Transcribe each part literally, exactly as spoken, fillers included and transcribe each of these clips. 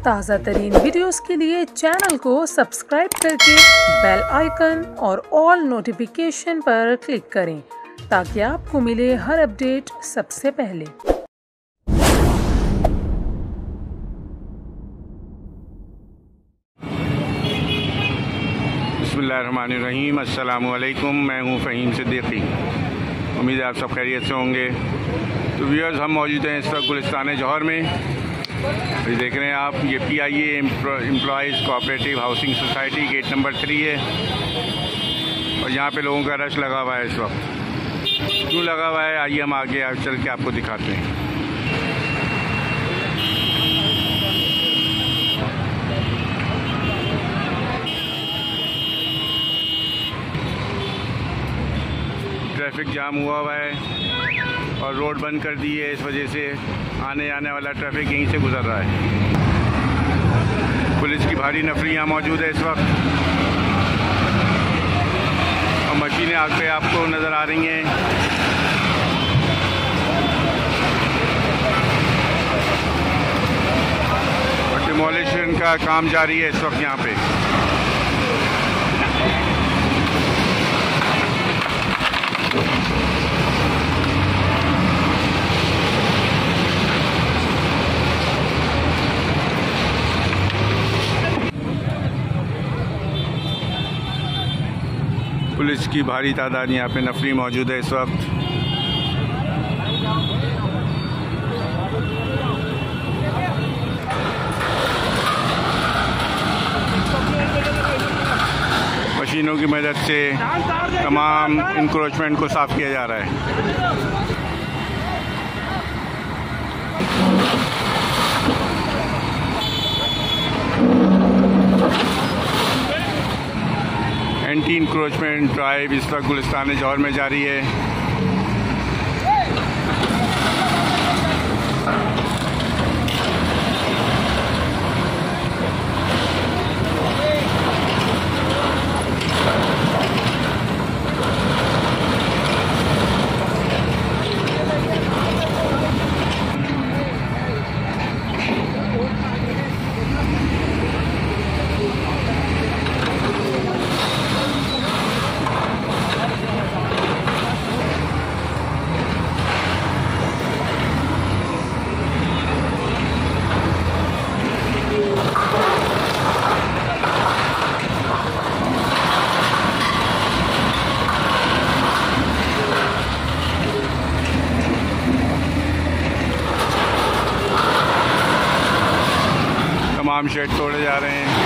ताज़ा तरीन वीडियोस के लिए चैनल को सब्सक्राइब करके बेल आइकन और ऑल नोटिफिकेशन पर क्लिक करें ताकि आपको मिले हर अपडेट सबसे पहले। बिस्मिल्लाहिर्रहमानिर्रहीम। अस्सलामु अलैकुम। मैं हूँ फ़हीम सिद्दीकी। उम्मीद है आप सब खैरियत से होंगे। तो व्यूअर्स, हम मौजूद हैं इस वक्त गुलिस्तान जौहर में। ये देख रहे हैं आप, ये P I A employees cooperative housing society gate number three है और यहाँ पे लोगों का रश लगा हुआ है इस वक्त। क्यों लगा हुआ है, आइए हम आगे चल के आपको दिखाते हैं। ट्रैफिक जाम हुआ हुआ है और रोड बंद कर दी है। इस वजह से आने आने वाला ट्रैफिक यहीं से गुजर रहा है। पुलिस की भारी नफरी यहाँ मौजूद है इस वक्त और मशीनें आग पे आपको नज़र आ रही हैं। और डिमोलिशन का काम जारी है इस वक्त यहाँ पे। पुलिस की भारी तादाद यहाँ पे नफरी मौजूद है इस वक्त। मशीनों की मदद से तमाम इंक्रोचमेंट को साफ किया जा रहा है। एंटी इंक्रोचमेंट ड्राइव इस वक्त गुलिस्तान जौहर में जारी है। तमाम शेड तोड़े जा रहे हैं।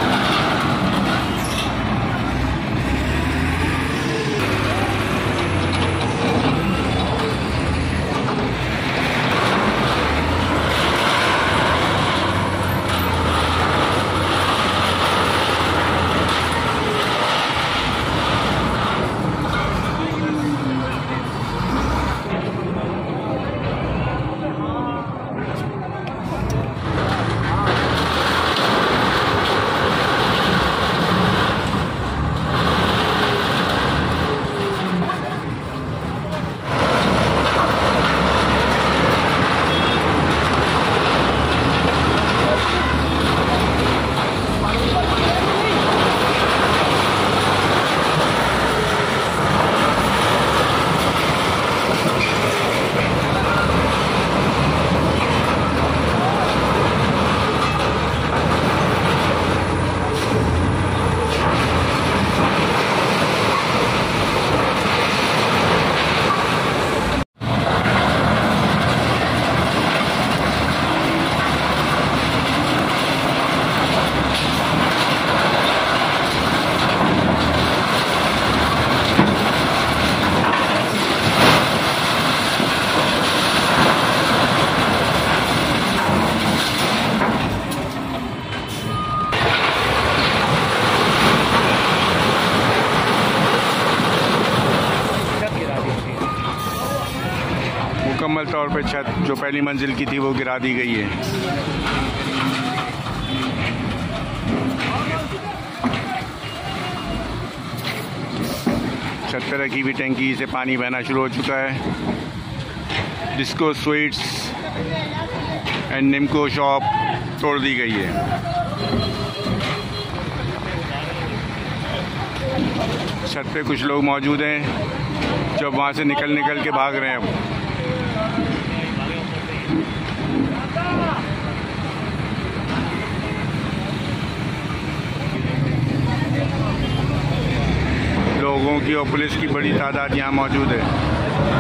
मुकम्मल तौर पे छत जो पहली मंजिल की थी वो गिरा दी गई है। छत पर रखी हुई टंकी से पानी बहना शुरू हो चुका है। Disco Sweets and Nimco shop तोड़ दी गई है। छत पे कुछ लोग मौजूद हैं जो वहाँ से निकल निकल के भाग रहे हैं। अब लोगों की और पुलिस की बड़ी तादाद यहाँ मौजूद है।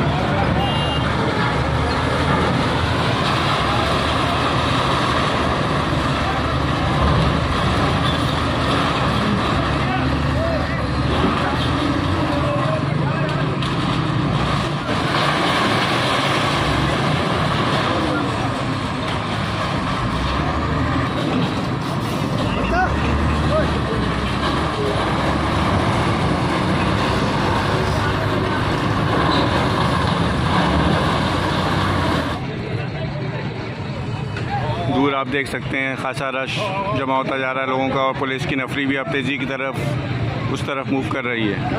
दूर आप देख सकते हैं खासा रश जमा होता जा रहा है लोगों का, और पुलिस की नफरी भी अब तेज़ी की तरफ उस तरफ मूव कर रही है।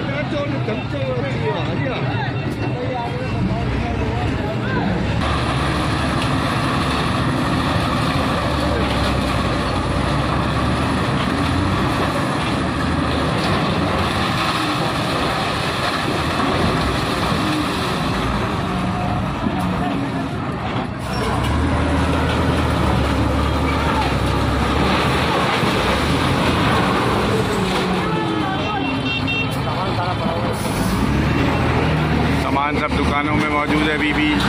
सामान सब दुकानों में मौजूद है अभी भी।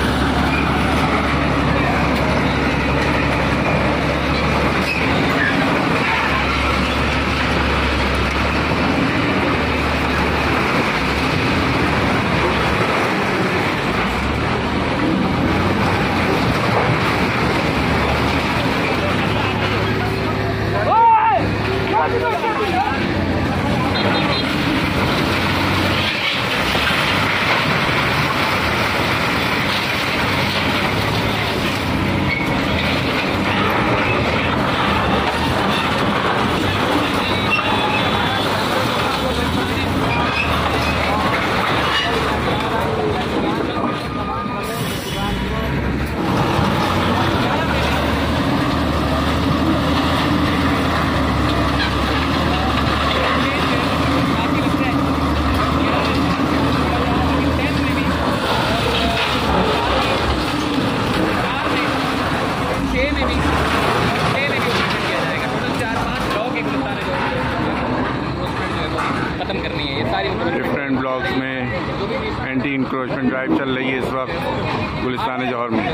डिफरेंट ब्लॉक्स में एंटी इंक्रोचमेंट ड्राइव चल रही है इस वक्त गुलिस्तान जौहर में।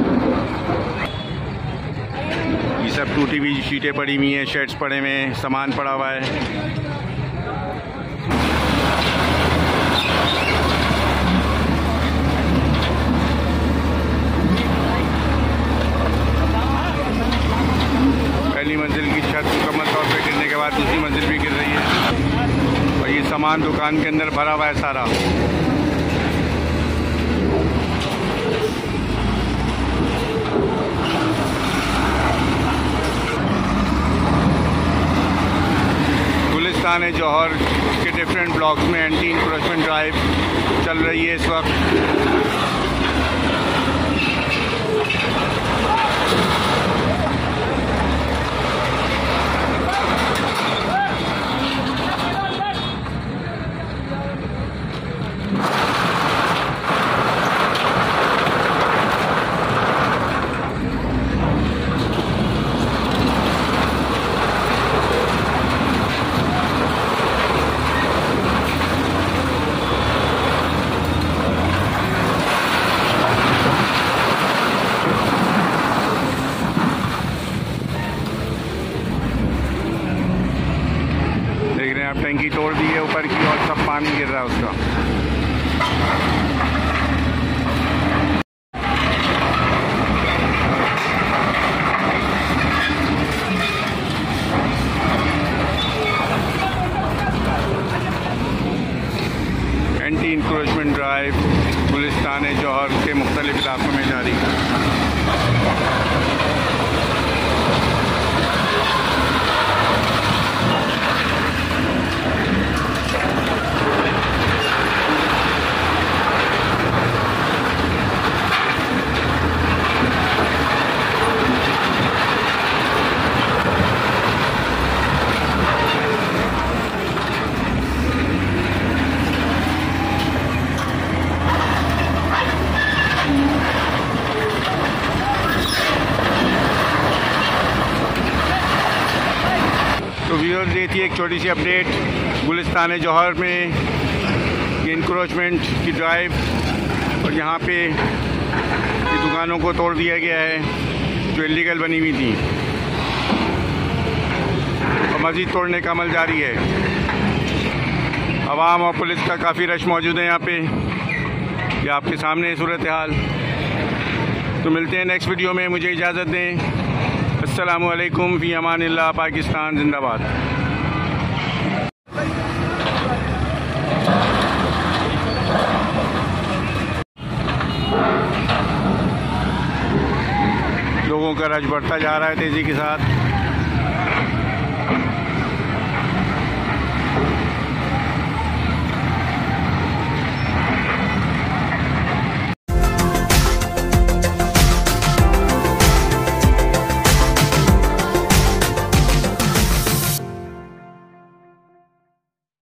ये सब टूटी हुई शीटें पड़ी हुई हैं, शेड्स पड़े हुए हैं, सामान पड़ा हुआ है। पहली मंजिल की छत मुकम्मल तौर पे गिरने के बाद दूसरी मंजिल भी गिर रही है, और ये सामान दुकान के अंदर भरा हुआ है सारा। गुलिस्तान जौहर के डिफरेंट ब्लॉक्स में एंटी इंक्रोचमेंट ड्राइव चल रही है इस वक्त। टंकी तोड़ दी है ऊपर की, और सब पानी गिर रहा है उसका। Anti encroachment drive Gulistan Johar के मुख्तलिफ इलाकों में जारी है। व्यूअर्स, ये थी एक छोटी सी अपडेट गुलिस्तान जौहर में ये इंक्रोचमेंट की ड्राइव, और यहाँ पे ये दुकानों को तोड़ दिया गया है जो इलीगल बनी हुई थी, और मज़ीद तोड़ने का अमल जारी है। आवाम और पुलिस का काफ़ी रश मौजूद है यहाँ पे, ये आपके सामने सूरत हाल। तो मिलते हैं नेक्स्ट वीडियो में, मुझे इजाज़त दें। अस्सलामु अलैकुम, फ़ी अमानिल्लाह, पाकिस्तान जिंदाबाद। लोगों का रश बढ़ता जा रहा है तेज़ी के साथ।